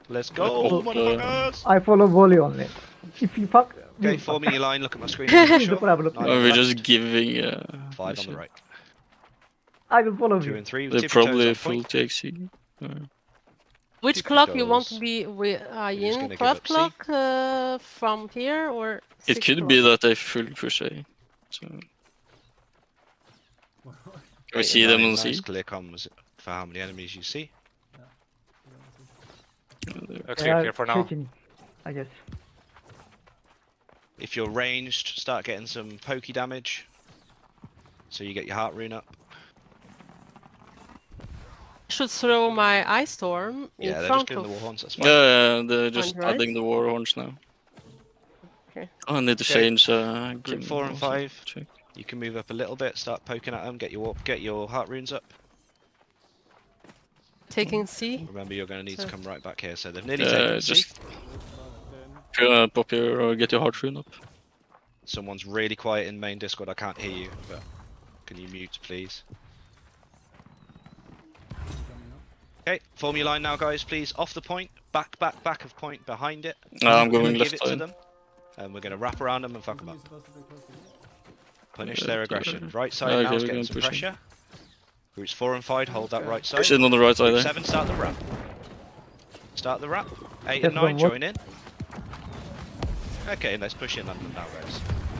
Let's go, motherfuckers! I follow volley only. If you fuck... Okay, you form fuck. in your line, look at my screen. Sure. Look what I've looked Nine like. on We're the just left, giving. 5 on the right. I will follow 2 you. and 3. They're Tippy toes probably on full point. TXC. Which Tippy clock you want toes. to be We're just gonna in? give 12 up C. clock from here or? It 6 could o'clock? be that they full push A. So. Can we 8 see and them 9, on C? nice clear comms for how many enemies you see. Clear for now. Taking, I guess. If you're ranged, start getting some pokey damage. So you get your heart rune up. Should throw my Ice Storm in Yeah, they're just front getting of. the warhorns, that's fine. Yeah, they're just right? adding the war horns now. Okay. Oh, I need to Okay. change. Group game 4 and also. 5. Check. You can move up a little bit, start poking at them, get your heart runes up. Taking C. Remember, you're going to need to So- come right back here. So they've nearly taken C. Just pop your or get your heart rune up. Someone's really quiet in main Discord. I can't hear you, but can you mute, please? Okay, form your line now, guys, please. Off the point, back of point, behind it. I'm We're going gonna left give it to side. them, and we're going to wrap around them and fuck them up. Punish their aggression. Right side Okay, now is we're getting gonna some push in. pressure. Groups 4 and 5, hold that right side. Push in on the right side Group there. 7, start the wrap. Start the wrap. 8 Yes, and 9, what? join in. Okay, let's push in on them now, guys.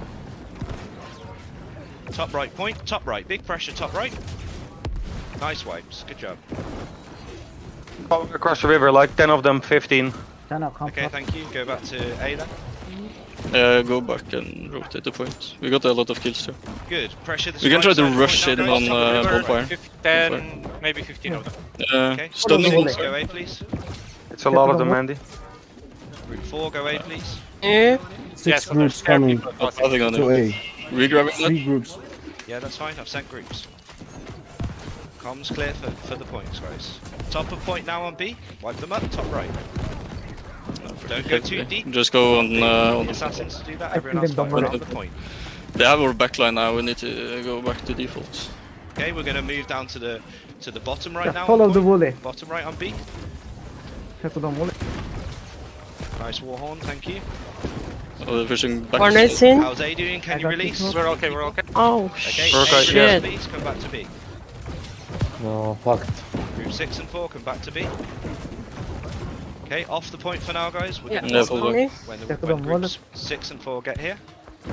Top right point, top right. Big pressure, top right. Nice wipes, good job. Following across the river, like 10 of them, 15. Stand up, come Okay, up. thank you. Go back to A then. Go back and rotate the point. We got a lot of kills too. Good. Pressure the We can try right to side rush point in now, on guys. Top of the river. bonfire. 10, maybe 15 of them. Okay. Stunning. Follow Six, the go A, please. It's a lot of them, Andy. Group 4, go A, please. Yeah. Yes, groups coming Nothing on to it. A. Regrabbing that. 3 groups. Yeah, that's fine. I've sent groups. Comms clear for the points, guys. Top of point now on B. Wipe them up. Top right. Don't go too deep. Just go on The the. assassins to do that. I Everyone else think I'm fight done around with the point. They have our backline now. We need to go back to default. Okay, we're gonna move down to the bottom right Just now. follow on the point. volley. Bottom right on B. Settle down volley. Nice warhorn, thank you. Oh, they're pushing back. Corners in. How's A doing? Can I you got release? this We're okay, we're okay. Oh Okay, We're okay, A, shit. please come back to B. No, fucked. Group 6 and 4, come back to B. Okay, off the point for now, guys. We're Yeah, gonna Yeah, that's full for back. me. when groups 6 and 4 get here.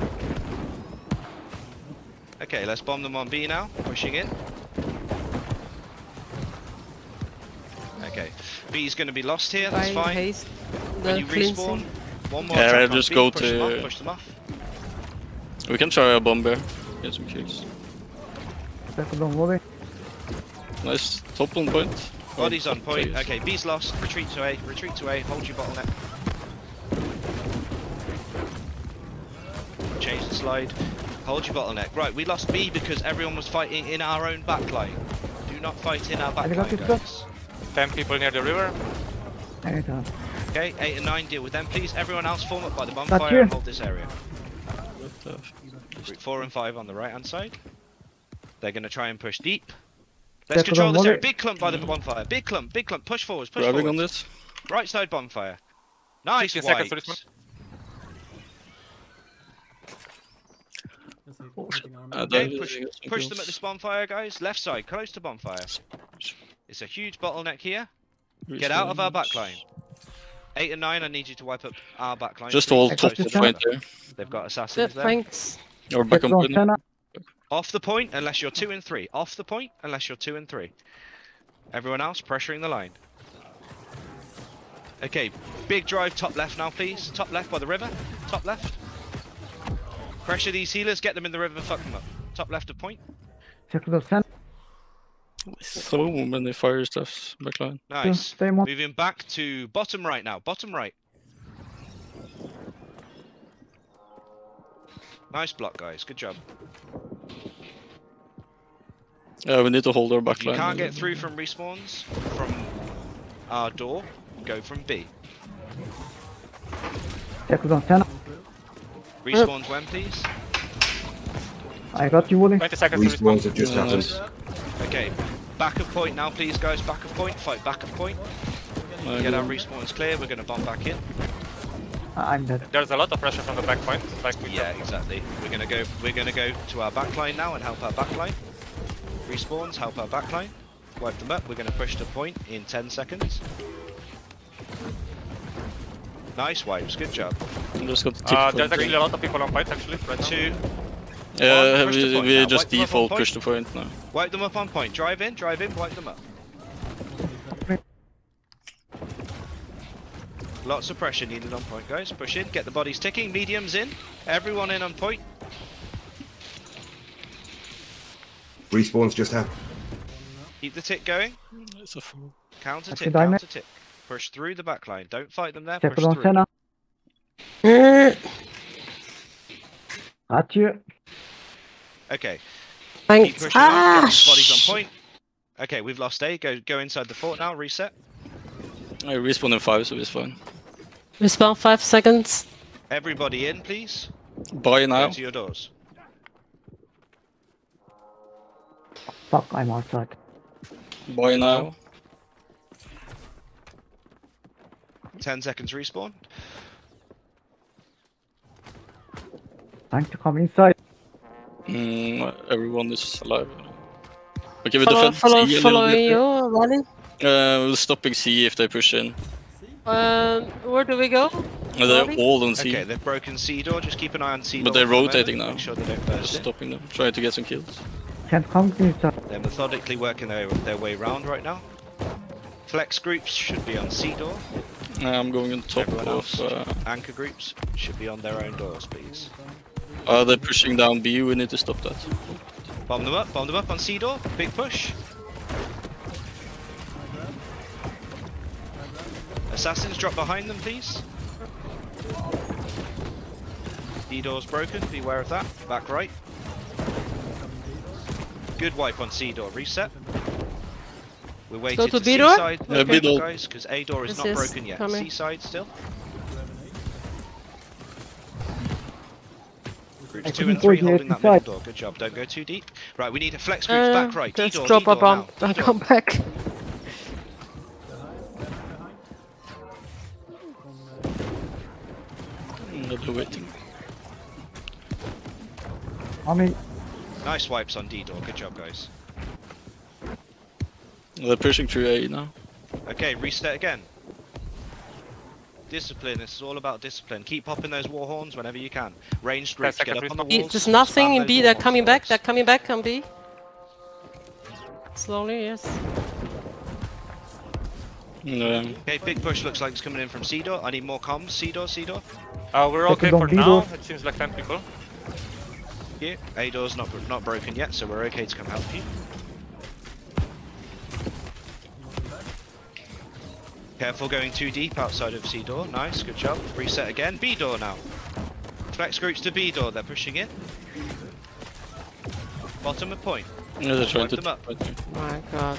Okay, let's bomb them on B now. Pushing in. Okay, B's going to be lost here. That's Trying fine. haste When the you respawn, cleansing. one more Yeah, attack on just B, go push them to- off, push them off. We can try a bomb bear. Get some kills. Settle down volley. Nice top on point. Body's on Oh, point. please. Okay, B's lost. Retreat to A. Retreat to A. Hold your bottleneck. Change the slide. Hold your bottleneck. Right, we lost B because everyone was fighting in our own backline. Do not fight in our got backline, it, guys. 10 people near the river. Anytime. Okay, 8 and 9 deal with them, please. Everyone else form up by the Got bonfire you. and hold this area. But, Group 4 and 5 on the right hand side. They're going to try and push deep. Let's Settle control down, this area. volley. Big clump by the bonfire. Big clump, push forwards, push grabbing on forwards. this. Right side bonfire. Nice 15 seconds for this wipes. Okay, push them at this bonfire, guys. Left side, close to bonfire. It's a huge bottleneck here. Get out of our backline. 8 and 9, I need you to wipe up our backline. Just please. all Close top to of the point center. there. They've got Good, assassins there. thanks. Or back Settle on down point. center. Off the point unless you're 2 and 3. Off the point unless you're 2 and 3. Everyone else pressuring the line. Okay, big drive top left now, please. Top left by the river. Top left. Pressure these healers, get them in the river, fuck them up. Top left of point. Settle down center. So many fire stuffs backline. Nice. Stay on. Moving back to bottom right now. Bottom right. Nice block, guys. Good job. Yeah, we need to hold our If you backline. can't get through from respawns from our door, go from B. Settle down center. Respawns when, please. I got you volley. 20 seconds to respawn. Respawns have just Yeah, happened. nice. Okay, back of point now, please, guys. Back of point. Fight back of point. Get our respawns clear, we're gonna bomb back in. I'm dead. There's a lot of pressure from the back point. Like we Yeah, exactly. We're gonna go to our backline now and help our backline. Respawns, help our backline. Wipe them up. We're gonna push to point in 10 seconds. Nice wipes, good job. I'm just got the tick There's point. actually a lot of people on point actually right now. 2. Yeah, push the point we now. just Wipe them up on default point. push the point now. Wipe them up on point. Drive in, wipe them up. Lots of pressure needed on point, guys. Push in, get the bodies ticking. Mediums in. Everyone in on point. Respawns just happened. Keep the tick going. It's a fool. Counter That's tick, good, I counter tick. Push through the back line. Don't fight them there. Check Push on through. Senna. Got you. Okay. Keep Thanks. pushing on. Get Ah, these bodies on point. Okay, we've lost A. Go inside the fort now. Reset. I respawn in 5, so it's fine. Respawn 5 seconds. Everybody in, please. Buy now. Go to your doors. Fuck, I'm outside. Buy now. 10 seconds respawn. Time to come inside. Everyone is alive. Okay, we defend C a little Following bit. you, running. We're stopping C if they push in. Where do we go? They're Rolling? all on C. Okay, they've broken C door. Just keep an eye on C door. But they're for the rotating moment. now. Make sure they don't Just burst in. stopping them. Trying to get some kills. Can't come inside. They're methodically working their way round right now. Flex groups should be on C door. I'm going on top Everyone else, of... anchor groups should be on their own doors, please. they're pushing down B, we need to stop that. Bomb them up on C door. Big push. Assassins drop behind them, please. D door's broken, beware of that. Back right. Good wipe on C door, reset. We're waiting to to B C door? side, Yeah, B door. guys, because A door is This not is broken yet. coming. C side still. Groups I 2 and couldn't 3 go holding here that middle inside. door. Good job. Don't go too deep. Right, we need a flex groups back right. D Just door, drop D a door bomb. now. I'll D door. come back. They're waiting. I mean, Nice wipes on D door. Good job, guys. They're pushing through A now. Okay, reset again. Discipline. This is all about discipline. Keep popping those war horns whenever you can. Ranged groups. Get up on the B, walls. there's nothing spam in those B. war They're horns, coming back. guys. They're coming back on B. Slowly, yes. Okay, big push looks like it's coming in from C door. I need more comms. C door, C door. We're okay Second for on B now. door. It seems like 10 people. Here. A door's not broken yet, so we're okay to come help you. Careful going too deep outside of C door. Nice, good job. Reset again. B door now. Flex groups to B door. They're pushing in. Bottom of point. Yeah, they're trying Wipe them to... up. My god.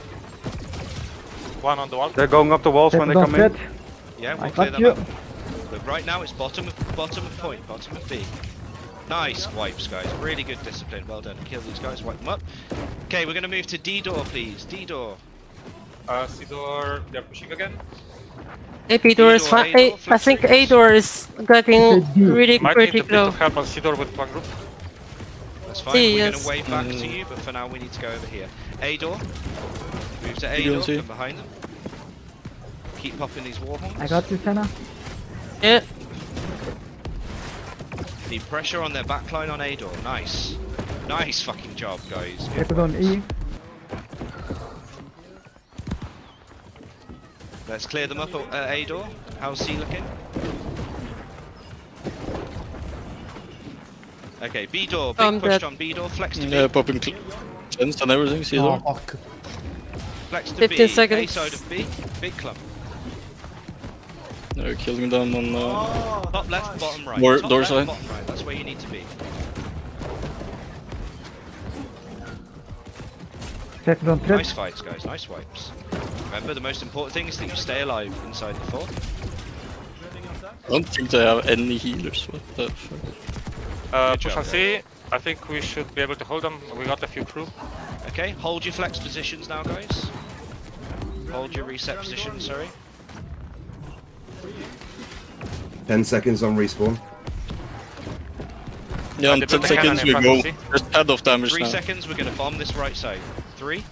One on the wall. They're going up the walls when they don't come in. fit. Yeah, I we'll clear got them you. up. But right now it's bottom of point, bottom of B. Nice wipes, guys. Really good discipline. Well done. Kill these guys. Wipe them up. Okay, we're gonna move to D door, please. D door. C door, they're pushing again. A B door is door, fine. A door, I flex think groups. A door is getting D. really Might need to critical. help on C door with one group. That's fine. C, We're yes. gonna wave back to you, but for now we need to go over here. A door. Move to A You don't door. see. Come behind them. Keep popping these war horns. I got you, Senna. Yeah. Need pressure on their backline on A door. Nice. Nice fucking job, guys. Good. Check on E. Let's clear them up at A door. How's C looking? Okay, B door. Big push dead. on B door. Flex to B. Yeah, popping chance and everything, see Oh, there? fuck. Flex to 15 B. A seconds. side of B. Big clump. They're killing them on... Top left, bottom right. Door- Top door left, side. bottom right. That's where you need to be. Check on trip. Nice fights, guys. Nice wipes. Remember, the most important thing is that you stay alive inside the fort. I don't think they have any healers, what the fuck? Good Push job, on C. I think we should be able to hold them. We got a few crew. Okay, hold your flex positions now, guys. Hold your reset position, sorry. 10 seconds on respawn. Yeah, on They 10 put the cannon seconds in we front, go. you see? Just head of damage 3 now. seconds, we're gonna bomb this right side. 3.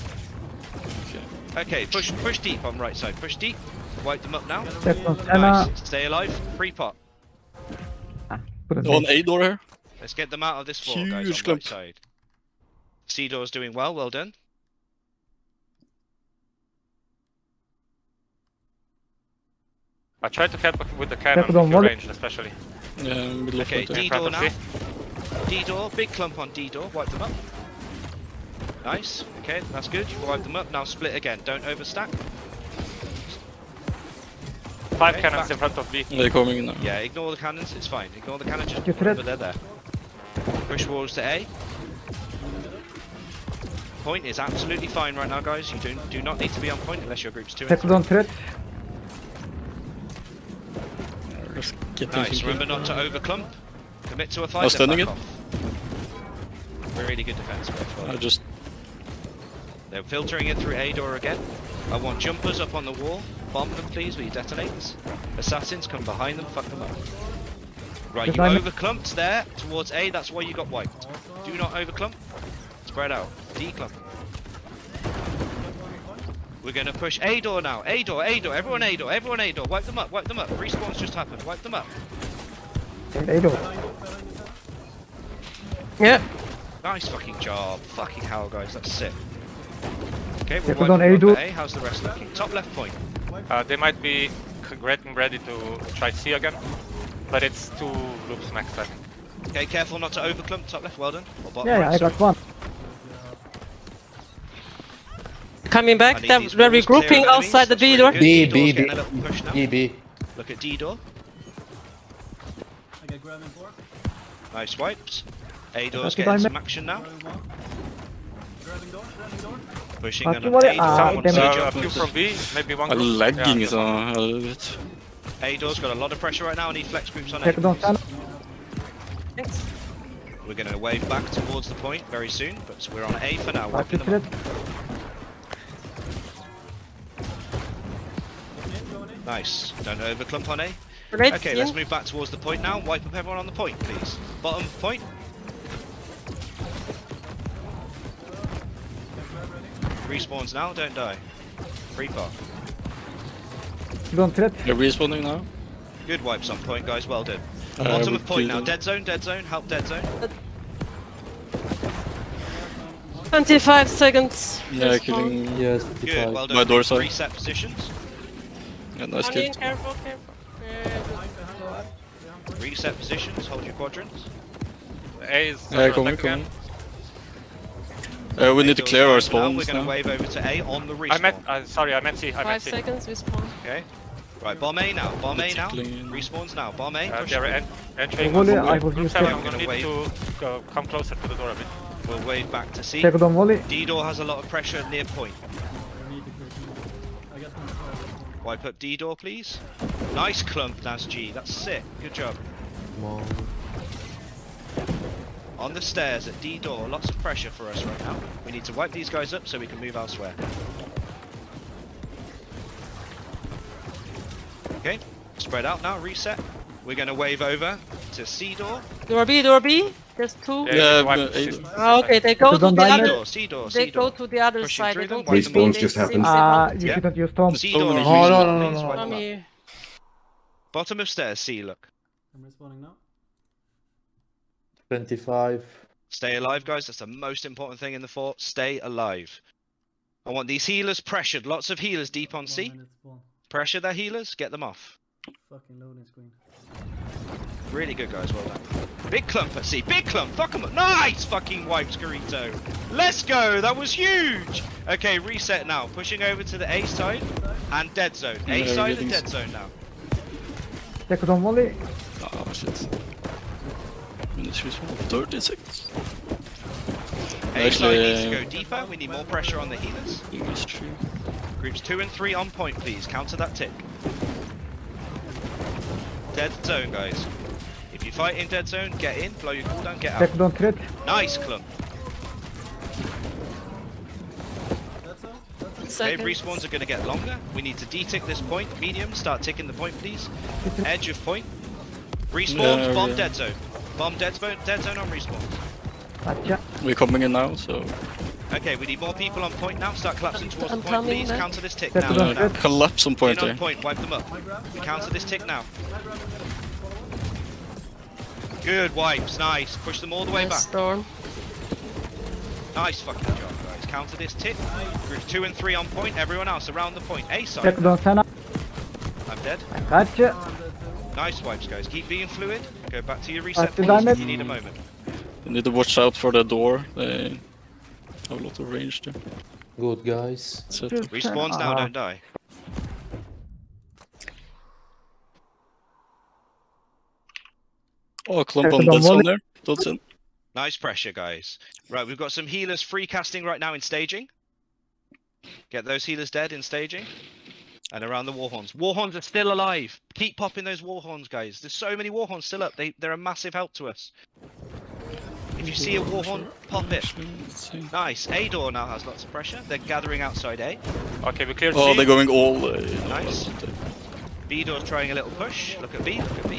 Okay, push deep on right side. Push deep. Wipe them up now. Second Senna. Nice. Stay alive. Free pot. Couldn't On hit. A door here. Let's get them out of this fort, guys, Huge on clump. right side. Seedor's doing well. Well done. I tried to help with the cannon, Second on if you're volley. ranged especially. Yeah, middle of Okay, fight there. in front D-door of now. C. D-door, big clump on D-door. Wipe them up. Nice. Okay, that's good. You wipe them up. Now split again. Don't overstack. 5 Okay, cannons back. in front of B. They're coming now. Yeah, ignore the cannons. It's fine. Ignore the cannons. Just You threat. remember they're there. Push walls to A. Point is absolutely fine right now, guys. You do not need to be on point unless your group's 2 and 3. Second on threat. Just get Nice. them. Remember not to overclump. Commit to a fight. I was then stunning back it. off. Really good defense, guys. Well I done. just They're filtering it through A door again. I want jumpers up on the wall. Bomb them, please, with your detonators. Assassins come behind them. Fuck them up. Right, you Design- overclumped there towards A. That's why you got wiped. Do not overclump. Spread out. Declump. We're gonna push A door now. A door, A door. Everyone A door. Everyone A door. Wipe them up. Wipe them up. Respawns just happened. Wipe them up. They do. Yeah. Nice fucking job. Fucking hell, guys. That's sick. Okay, we're Second on wiping A up door. A. How's the rest looking? Top left point. They might be getting ready to try C again, but it's 2 loops max, I think. Okay, careful not to overclump. Top left, well done. Or bottom Yeah, right, I sorry. got one. Coming I back. need They're these walls regrouping clear of outside the enemies. B That's door. really B, good. B, D-door's B. getting a little push now. B. Look at D door. Nice wipes. A door's That's what I getting some meant. action now. Pushing That's on what A I- door. Ah, One damn it. siege A up. few from B, maybe one I'm group. lagging Yeah, so a little bit. A door's got a lot of pressure right now. I need flex groups on A. Second on please. Senna. Thanks. We're going to wave back towards the point very soon, but we're on A for now. Back Wiping to them threat. up. Nice. Don't overclump on A. Great. Okay, let's move back towards the point now. Wipe up everyone on the point, please. Bottom point. Respawns now, don't die. Free pot. Second on threat. They're respawning now. Good wipes on point, guys. Well done. Uh, Bottom we of point now. killed Dead zone, dead zone. Help dead zone. 25 seconds. Yeah, Respawn. killing. Yes, Good, 55. well My done. door side. Reset positions. Yeah, nice Onion, kill. careful, careful. Reset positions. Hold your quadrants. A is Yeah, coming, attack again. coming. We need to clear our Now we're spawns going to now. wave over to A on the respawn. I met, sorry, I meant C, I 5 meant C. seconds, respawn. Okay. Right, bomb A now. Bomb A now. Clean. Respawns now. Bomb A. Push They're through. entering. Volley, I will Group use 7, second. I'm gonna need Wave. to come closer to the door a bit. We'll wave back to C. Second on volley. D-door has a lot of pressure near point. Wipe up D-door, please. Nice clump, that's G. That's sick. Good job. Come on. On the stairs at D-door, lots of pressure for us right now. We need to wipe these guys up so we can move elsewhere. Okay, spread out now, reset. We're going to wave over to C-door. Door B, door B. There's 2. Yeah, one- but A- Ah, okay, they go to Second the on other. diner. C-door, They go C-door. to the other Pushing side. through They them, don't wipe take them B, up. Respawn's just they happened. want- You Yeah. shouldn't use Storm. C-door, many please, healers. No, wipe no, no, them no, up. Mommy. Bottom of stairs, C, look. 25. Stay alive, guys. That's the most important thing in the fort. Stay alive. I want these healers pressured. Lots of healers deep on C. Pressure their healers. Get them off. Fucking loading screen. Really good, guys. Well done. Big clump at C. Big clump. Fuck them up. Nice fucking wipes, Garito. Let's go. That was huge. Okay, reset now. Pushing over to the A side and dead zone. A Yeah, side getting and dead zone now. Second on volley. Oh shit. Minutes respawn. 30 seconds. A side needs to Actually, go deeper. We need more pressure on the healers. English tree. Groups 2 and 3 on point, please. Counter that tick. Dead zone, guys. If you fight in dead zone, get in, blow your cooldown, get out. Second on threat. Nice clump. Okay, seconds. respawns are going to get longer. We need to de-tick this point. Medium, start ticking the point, please. Edge of point. Respawns, Yeah, bomb yeah. dead zone. Bomb dead zone on respawn. Gotcha. We're coming in now, so Okay, we need more people on point now. Start collapsing towards the I'm point, coming please. back. Counter this tick Set now. it on now. set. collapse on point In on there. point, wipe them up. We counter this tick now. Good wipes, nice. Push them all the way Nice back. storm. Nice fucking job, guys. Counter this tick. Group 2 and 3 on point. Everyone else around the point. A side. Check donsarna. I'm dead. Gotcha. Nice wipes, guys. Keep being fluid. Go back to your reset After points if damage. you need a moment. You need to watch out for the door. They have a lot of range there. Good, guys. That's it. Respawns now, don't die. Oh, a clump Check on the dead zone volley. there. Dodson. Nice pressure, guys. Right, we've got some healers free casting right now in staging. Get those healers dead in staging. And around the Warhorns. Warhorns are still alive. Keep popping those Warhorns, guys. There's so many Warhorns still up. They're a massive help to us. If you see a Warhorn, pop it. Nice. A door now has lots of pressure. They're gathering outside A. Okay, we cleared Oh, C. they're going all. Nice. B door's trying a little push. Look at B. Look at B.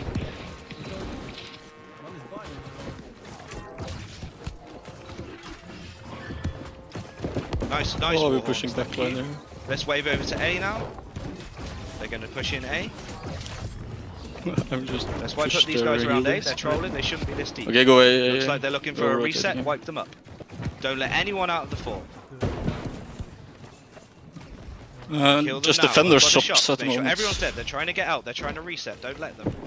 Nice, nice. Oh, we're Warhorns, pushing thank backline you. there. Let's wave over to A now. They're going to push in A. I'm just. Let's wipe push up these the guys around A. healers. They're trolling. They shouldn't be this deep. Okay, go away. Looks like they're looking for Go a rotate reset. again. Wipe them up. Don't let anyone out of the fort. Kill them Just now. defend Look their for the shops at the Make sure moment. everyone's dead. They're trying to get out. They're trying to reset. Don't let them.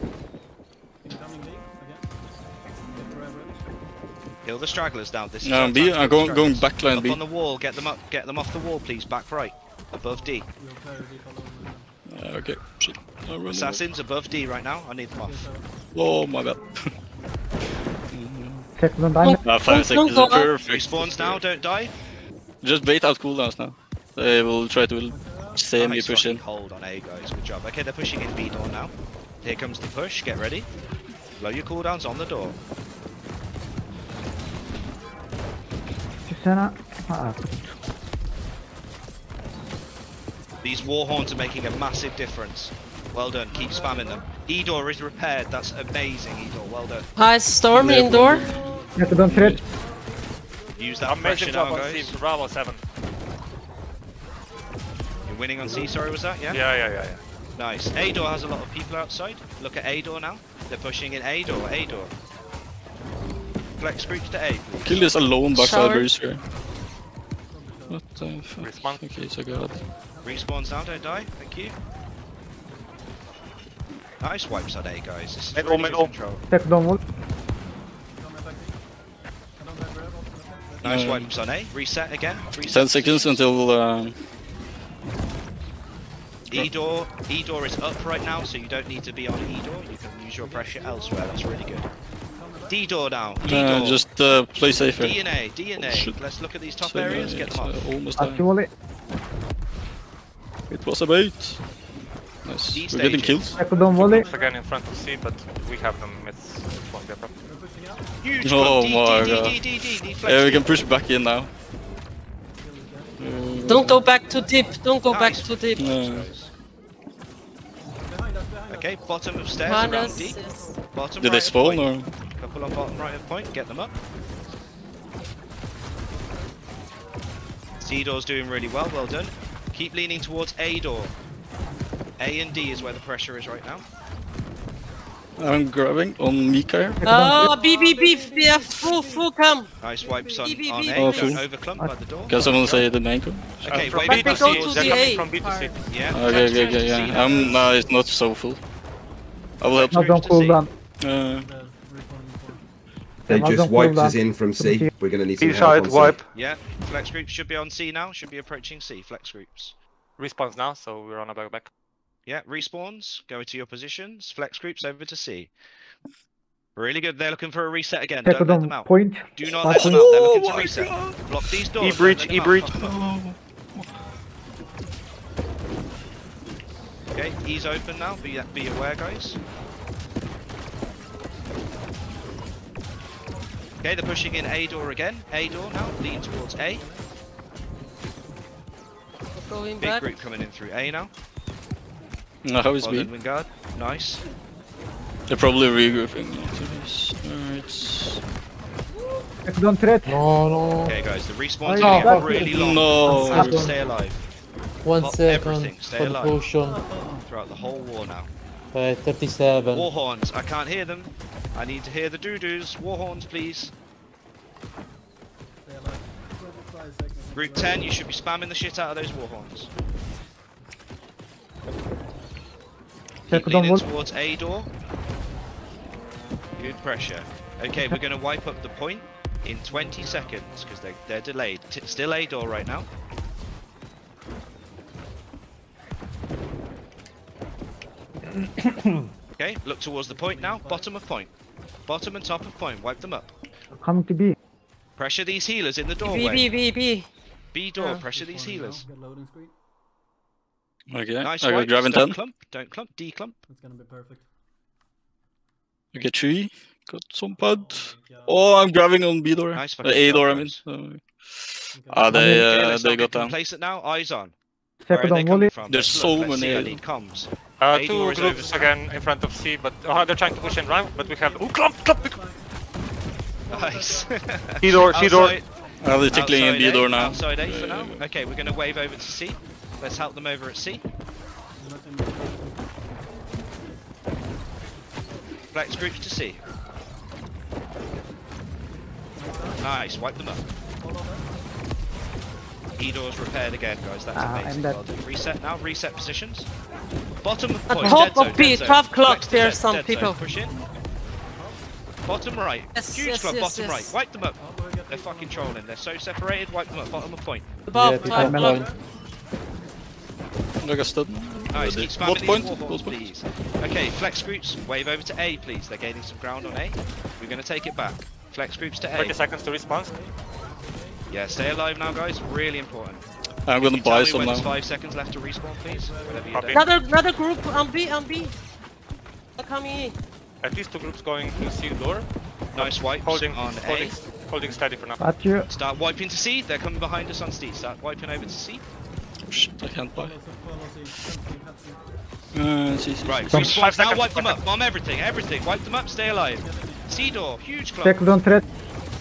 Kill the stragglers down. This is our B, time I'm to kill the going stragglers. backline Up B. on the wall. Get them up. Get them off the wall, please. Back right. Above D. Okay, shit. I'm running. Assassins above D right now. I need them off. Oh, my bad. Check the diamond. 5 Don't seconds is go up. perfect. Respawns now. Don't die. Just bait out cooldowns now. They will try to semi Nice push fucking in. hold on A, guys. Good job. Okay, they're pushing in B door now. Here comes the push. Get ready. Blow your cooldowns on the door. Sana. These Warhorns are making a massive difference. Well done. Keep spamming them. E-door is repaired. That's amazing, E-door. Well done. High storm indoor. Check the threat. Use that Amazing pressure job now, on C. guys. Bravo 7. You're winning on C, sorry, was that? Yeah? Yeah. Nice. A-door has a lot of people outside. Look at A-door now. They're pushing in A-door. A-door. Flex groups to A, please. Kill this alone backside Shower. breeze here. What the fuck? Respawn. Okay, so good. Respawns now, don't die. Thank you. Nice wipes on A, guys. This is Middle, really good middle. control. Check the wall. Nice wipes on A. Reset again. Reset. 10 seconds until. E-door is up right now, so you don't need to be on E-door. You can use your pressure elsewhere. That's really good. D-door now. D-door. Just play safe here. DNA. DNA. Oh, shit. Let's look at these top So, areas. Get it's, them off. almost After there. volley. It was a bait. Nice. D We're getting staging. kills. Check the volley. Once again in front of C, but we have them. It won't be a problem. Huge Oh one. my D, God. D, D, D, D, D, Yeah, we can flex. push back in now. Don't go back too deep. Don't go back Nice. too deep. Okay, bottom of stairs Behind around us D. is- Bottom Did right they of spawn point. or? Couple on bottom right of point. Get them up. C door's doing really well. Well done. Keep leaning towards A door. A and D is where the pressure is right now. I'm grabbing on Mika here. Oh, B, yeah, full come. Nice wipes on, B, on B, A. Oh, Don't full. overclump by the door. Can someone say the main code? Okay, from wave B it to They back go C. towards to They're the coming A from B to C. part. Yeah. Okay, flex towards C yeah. now. No, it's not so full. I will help. Not don't cool down. They I'll just jump wiped all us down. in from C. We're gonna need some B help side on C. wipe. Yeah, flex groups should be on C now. Should be approaching C. Flex groups. Respawns now, so we're on a back. Yeah, respawns. Go into your positions. Flex groups over to C. Really good. They're looking for a reset again. Check Don't let the them out. point. Do not Start let them point. out. They're looking to reset. Block these doors. E-breach, Don't let them out. E-breach. Block them up. Okay, E's open now. Be aware, guys. Okay, they're pushing in A door again. A door now. Lean towards A. Going Big back. group coming in through A now. No, how is Well B? done, Wingard. Nice. They're probably regrouping into this. Alright. Check down threat. No, no. Okay, guys, the respawn's Oh, gonna yeah. get really long. No. So stay alive 1 Pop second everything, stay for the alive. potion. throughout the whole war now. 37. War horns, I can't hear them. I need to hear the doo-doos. War horns, please. Group 10, you should be spamming the shit out of those war horns. Check Keep down leaning wall. towards A door. Good pressure. Okay, we're going to wipe up the point in 20 seconds because they're delayed. Still A door right now. Okay, look towards the point now. Bottom of point. Bottom and top of point. Wipe them up. Coming to B. Pressure these healers in the B, doorway. B, B, B. B door, Yeah. pressure these healers. Okay, Nice I got wipes. grab in 10. Don't clump, don't clump, declump. Okay, 3. Got some pad. Oh, I'm grabbing on B door. Nice fucking A job, door, I mean. guys. Okay, let's They not got get down. complacent now. Eyes on. Where Check are they down coming volley. from? There's Let's so look, let's see, I many. need comms. Two door is groups over. again in front of C, but they're trying to push in right, but we have. Oh, clump! Nice. C door, C door. Outside- They're tickling in outside B A, door now. Outside A for now. Okay, we're going to wave over to C. Let's help them over at C. Flex groups to C. Nice, wipe them up. E doors repaired again, guys. That's I'm amazing. dead. Well done. Reset now. Reset positions. Bottom of At point. top dead zone, of B, dead zone. 12 clock, Flex to there's dead- some dead zone. people. Push in. Bottom right. Yes, Huge yes, club. yes, Bottom yes. right. Wipe them up. They're fucking trolling. They're so separated. Wipe them up. Bottom of point. Above, Yeah, 12 behind clock. I got stunned. Nice. Keep spamming Both these point. war Both horns, point. please. Okay, flex groups. Wave over to A, please. They're gaining some ground on A. We're going to take it back. Flex groups to 30 A. seconds to respawn. Yeah, stay alive now, guys. Really important. I'm gonna You buy tell me some when now. there's 5 seconds left to respawn, please. Whatever you Copy. do. Another group on B, on B. They're coming in. At least 2 groups going to C door. Nice wipes Holding, on holding, A. holding steady for now. Got you. Start wiping to C. They're coming behind us on C. Start wiping over to C. Oh, shit, I can't buy. See. Right, Five respawn. Now seconds, wipe them 5 up. Bomb everything, everything. Wipe them up. Stay alive. C door. Huge club. Check down threat.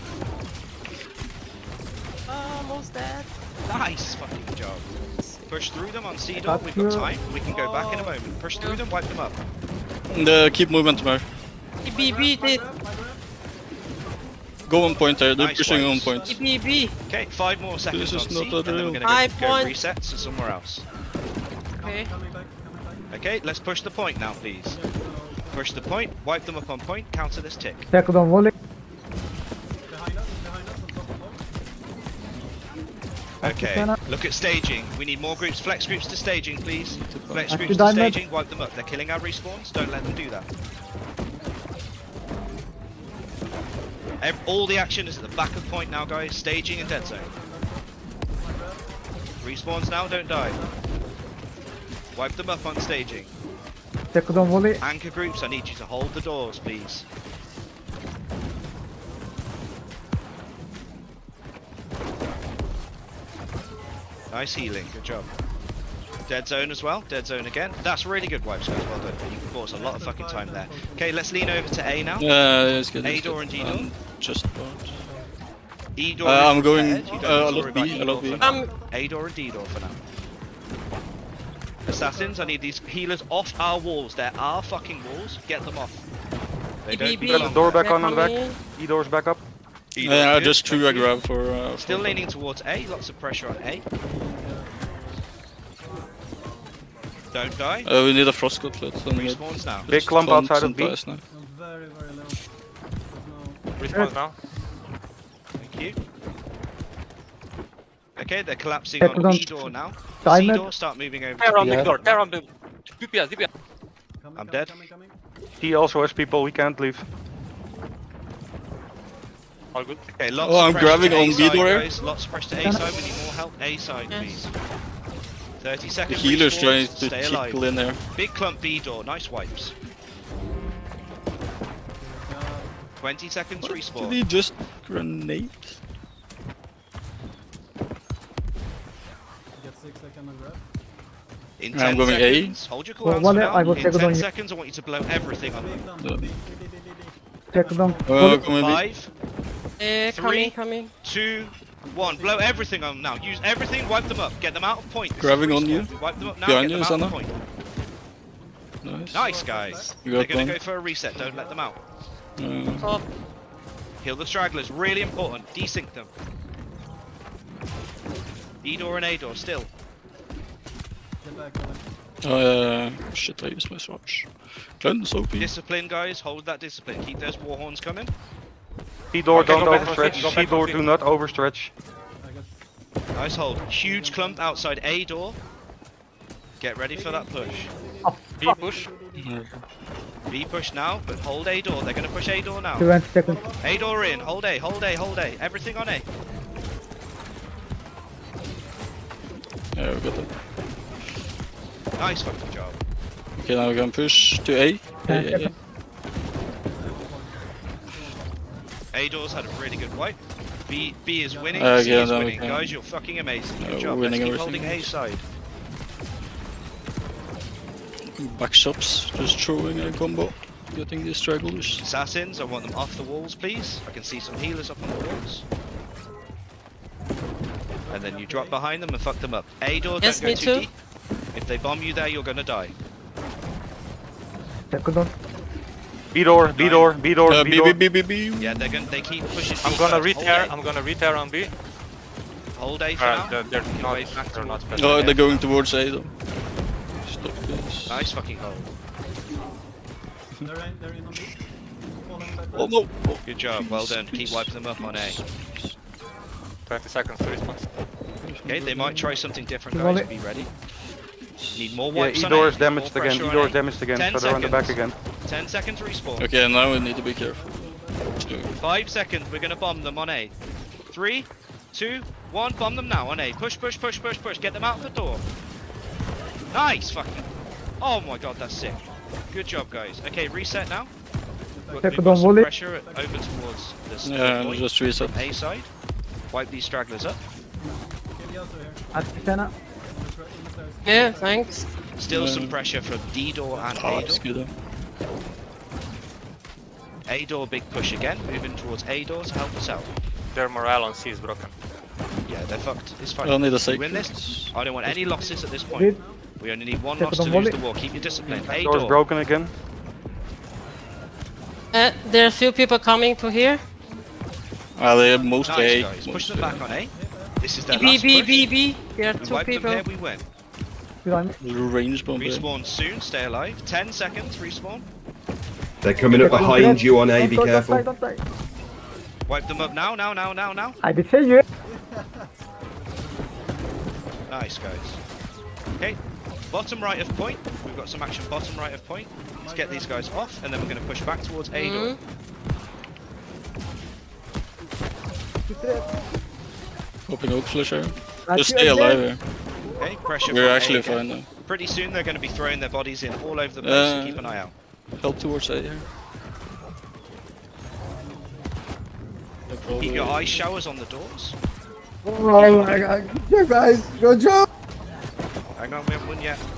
Almost dead. Nice fucking job. Push through them on C door. We've got time. We can go back in a moment. Push through them. Wipe them up. Keep movement, Mar. B, B, did. Go on point there. They're Nice pushing on wipes. point. B, B. Okay, 5 more seconds This on is C, not a and then we're drill. gonna 5 go points. reset to somewhere else. Okay. Okay, let's push the point now, please. Push the point, wipe them up on point, counter this tick. Check down volley. Okay, look at staging. We need more groups. Flex groups to staging, please. Flex Actually, groups to diamond. staging, wipe them up. They're killing our respawns, don't let them do that. All the action is at the back of point now, guys. Staging and dead zone. Respawns now, don't die. Wipe them up on staging. Check down volley. Anchor groups, I need you to hold the doors, please. Nice healing, good job. Dead zone as well, dead zone again. That's really good wipes, guys, well done. You bought us a lot of fucking time there. Okay, let's lean over to A now. Yeah, it's good. A it's door good. and D door? Just about. E door I'm is going, prepared, you don't I have to love worry B, about I E love door B. for now. A door and D door for now. Assassins, I need these healers off our walls. They're our fucking walls. Get them off. They B, don't B, belong Got the door there. back on the back. Coming in. E door's back up. E door Yeah, I good, just threw a thank you. grab for. Still leaning towards A, lots of pressure on A. Don't die. We need a frost cutlet. Respawns now. Big clump outside of B. Respawn now. Thank you. Okay, they're collapsing Check on down. E door now. C Diamond. door, start moving over. Tear To on B. big Yeah. door, tear on big. DPS, DPS. I'm dead. He also has people, we can't leave. All good. Okay, lots Oh, of I'm pressure grabbing to A on B side, door here. guys. Lots of pressure to A side. We need more help. A side, Yes. please. 30 The seconds. healer's respawns, trying to stay alive. tickle in there. Big clump B door. Nice wipes. 20 seconds Did respawn. he just grenade? In I'm 10 going A. seconds, hold your cooldowns Well, for I now. will In take it 10 on you. seconds, I want you to blow everything on them. Second volley. Come in B. 5, Three. Coming. 2, 1. Blow everything on them now. Use everything, wipe them up. Get them out of point. This is Grabbing on respawn. you. We wipe them up now, Behind get you, them out of Sana. point. Nice. Nice, guys. You They're got going to one. go for a reset. Don't let them out. Top. Kill the stragglers. Really important. Desync them. E-door and A-door still. Shit, I used my swatch. Cleanse OP. Discipline, guys. Hold that discipline. Keep those war horns coming. C-door, Okay, don't go back to overstretch. C, go back to C-door, C. do not overstretch. Nice hold. Huge clump outside A-door. Get ready for that push. B push. B push now, but hold A-door. They're going to push A-door now. 20 seconds. A-door in. Hold A, hold A, hold A. Everything on A. Yeah, we got that. Nice fucking job. Okay, now we're gonna push to A. 10 A. seconds. A-door's had a really good wipe. B is winning. Yeah, C is no, winning. we can. Guys, you're fucking amazing. Good we're job. Let's winning keep everything. holding A side. Back shops, just throwing a combo. Getting these stragglers. Assassins, I want them off the walls, please. I can see some healers up on the walls. And then you drop behind them and fuck them up. A-door, Yes, don't go me too too. deep. If they bomb you there, you're gonna die. Second one. B-door, B-door, B-door, B, B-door. B, B, B, B. Yeah, they keep pushing. I'm B gonna first. re-tear. Hold I'm gonna re-tear on B. A. Hold A for now. They're Keep not. away back They're not. towards- Oh, they're going towards A though. Stop this. Nice fucking hold. Oh no! Oh. Good job, well done. Keep wiping them up on A. 20 seconds to response. Okay, they might try something different, Good guys. volley. Be ready. Need more Yeah, wipes on E-door A. is Need damaged more again. pressure on E-door A. is damaged again, 10 so they're on the back seconds. again. 10 seconds respawn. Okay, now we need to be careful. 5 seconds, we're gonna bomb them on A. 3, 2, 1, bomb them now on A. Push, push, push, push, push. Get them out the door. Nice fucking. Oh my god, that's sick. Good job, guys. Okay, reset now. We've Second got on some volley. pressure over towards the Yeah, point just reset. from A side. Wipe these stragglers up. Atsana. Yeah, thanks. Still Yeah. some pressure from D door and Oh, A it's door. good. A door, big push again. Moving towards A door to help us out. Their morale on C is broken. Yeah, they're fucked. It's fine. I'll need a We sacred. win this. I don't want any losses at this point. Good. We only need one Second loss to on lose volley. the war. Keep your discipline. A Door's door. broken again. There are a few people coming to here. They're mostly Nice A. guys. Push mostly them back on A. This is their B, last B, push. B, B. There are We two wipe them people. here, we win. Behind me. A. Range bomb. Respawn soon, stay alive. 10 seconds, respawn. They're coming up behind you on A, be Don't die, careful. don't die. Wipe them up now, now. I did say you. Nice guys. Okay, bottom right of point. We've got some action bottom right of point. Let's get these guys off and then we're going to push back towards A door. Hoping oak flash here. That's Just you stay again. alive here. Okay, pressure We're from A actually again. fine now. Pretty soon they're going to be throwing their bodies in all over the place, so keep an eye out. Help towards A here. Keep your ice showers on the doors. Oh my god. You guys, good job. Hang on, we haven't won yet.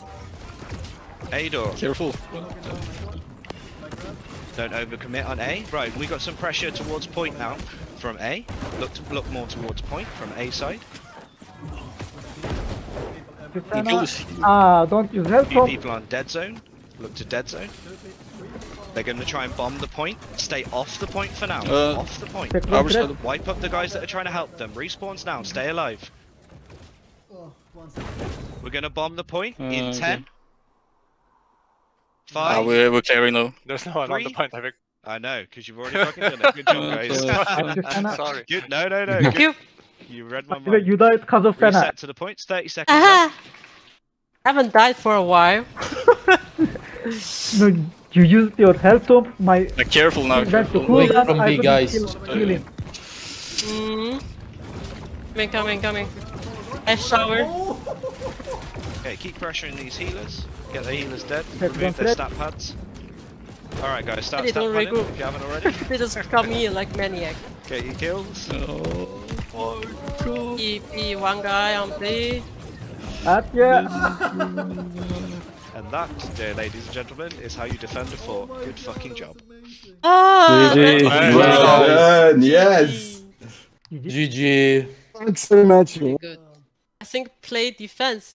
A door. Careful. Don't overcommit on A. Right, we got some pressure towards point now from A. Look more towards point from A side. Don't use help Few from. people on dead zone. Look to dead zone. They're going to try and bomb the point. Stay off the point for now. Off the point. Second Our one side. threat. Wipe up the guys that are trying to help them. Respawns now. Stay alive. We're going to bomb the point in Okay. 10. 5. We're clearing now. There's no one on the 3. point, I think. I know, because you've already fucking done it. Good job, guys. Atsana. Sorry. Good. No. Thank Good. you. You read my Actually, mind. you died because of Senna. Reset to the points. 30 seconds Aha! left. Haven't died for a while. No, you used your health tomb. My Careful now. went to Careful. cool Wait down. from I B, couldn't guys. kill him. Coming. Ice shower. Okay, keep pressuring these healers. Get the healers dead. Second Remove their threat. stat pads. Alright guys, start They stat don't padding regroup. if you haven't already. They just come here like maniac. Get your kills. Oh my god. B, one guy on B. Atya. And that, dear ladies and gentlemen, is how you defend a fort. Good fucking job. Ah! Well done, yes. GG. Thanks very much. Very good. I think play defense.